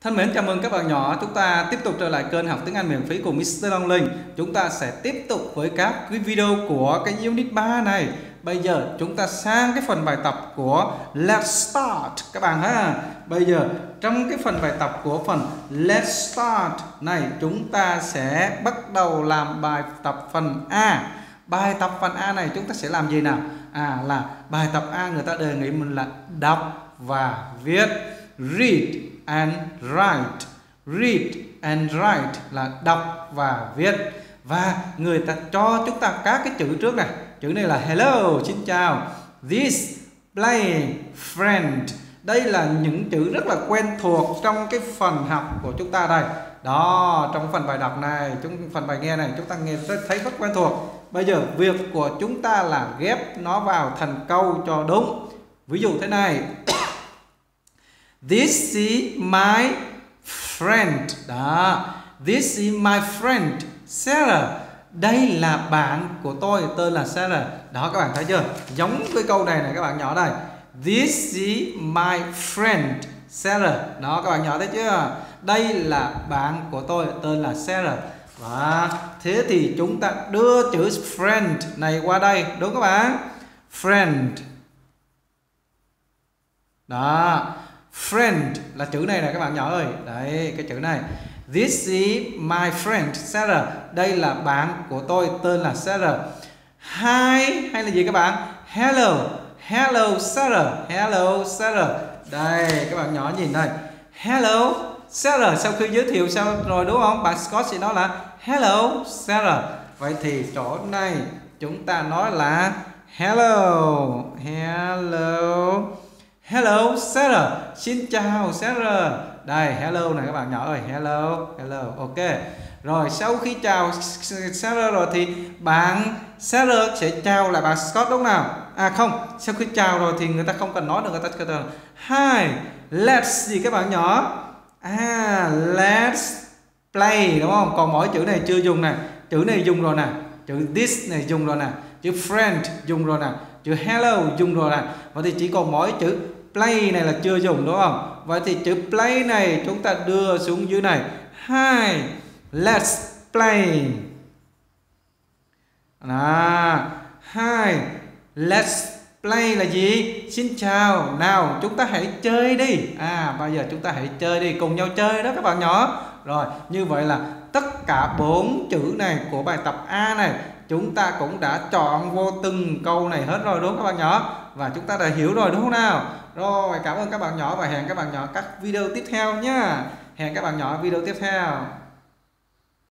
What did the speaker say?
Thân mến, chào mừng các bạn nhỏ. Chúng ta tiếp tục trở lại kênh học tiếng Anh miễn phí của Mr. Long Linh. Chúng ta sẽ tiếp tục với các cái video của cái Unit 3 này. Bây giờ chúng ta sang cái phần bài tập của Let's Start các bạn ha. Bây giờ trong cái phần bài tập của phần Let's Start này, chúng ta sẽ bắt đầu làm bài tập phần A. Bài tập phần A này chúng ta sẽ làm gì nào? Là bài tập A người ta đề nghị mình là đọc và viết. Read and write. Read and write là đọc và viết. Và người ta cho chúng ta các cái chữ trước này. Chữ này là hello, xin chào. This playing friend. Đây là những chữ rất là quen thuộc trong cái phần học của chúng ta đây. Đó, trong phần bài đọc này, trong phần bài nghe này chúng ta nghe thấy rất quen thuộc. Bây giờ việc của chúng ta là ghép nó vào thành câu cho đúng. Ví dụ thế này. This is my friend. Đó. This is my friend Sarah. Đây là bạn của tôi, tên là Sarah. Đó, các bạn thấy chưa? Giống với câu này này các bạn nhỏ đây. This is my friend Sarah. Đó, các bạn nhỏ thấy chưa? Đây là bạn của tôi, tên là Sarah. Và thế thì chúng ta đưa chữ friend này qua đây, đúng các bạn? Friend. Đó. Friend là chữ này này các bạn nhỏ ơi. Đấy, cái chữ này. This is my friend Sarah. Đây là bạn của tôi, tên là Sarah. Hi hay là gì các bạn? Hello. Hello Sarah. Hello Sarah. Đây, các bạn nhỏ nhìn đây. Hello Sarah. Sau khi giới thiệu xong rồi đúng không? Bạn Scott sẽ nói là hello Sarah. Vậy thì chỗ này chúng ta nói là hello. Hello. Hello Sarah. Xin chào Sarah. Đây, hello này các bạn nhỏ ơi. Hello. Hello. Ok. Rồi sau khi chào Sarah rồi thì bạn Sarah sẽ chào lại bạn Scott đúng nào? Không, sau khi chào rồi thì người ta không cần nói nữa, người ta cần nói hi, let's gì các bạn nhỏ? Let's play đúng không? Còn mỗi chữ này chưa dùng nè. Chữ này dùng rồi nè. Chữ this này dùng rồi nè. Chữ friend dùng rồi nè. Chữ hello dùng rồi nè. Vậy thì chỉ còn mỗi chữ play này là chưa dùng đúng không? Vậy thì chữ play này chúng ta đưa xuống dưới này. Hi, let's play. Hi, let's play là gì? Xin chào. Nào chúng ta hãy chơi đi. Bây giờ chúng ta hãy chơi đi. Cùng nhau chơi đó các bạn nhỏ. Rồi như vậy là tất cả 4 chữ này của bài tập A này chúng ta cũng đã chọn vô từng câu này hết rồi đúng không các bạn nhỏ? Và chúng ta đã hiểu rồi đúng không nào? Rồi, cảm ơn các bạn nhỏ và hẹn các bạn nhỏ các video tiếp theo nhé. Hẹn các bạn nhỏ video tiếp theo.